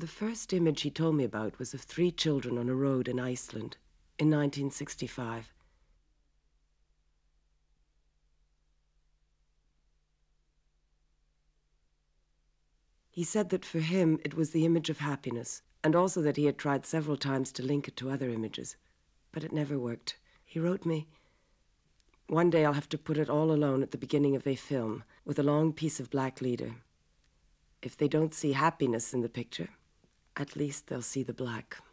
The first image he told me about was of 3 children on a road in Iceland in 1965. He said that for him it was the image of happiness, and also that he had tried several times to link it to other images, but it never worked. He wrote me, "One day I'll have to put it all alone at the beginning of a film, with a long piece of black leader. If they don't see happiness in the picture, at least they'll see the black."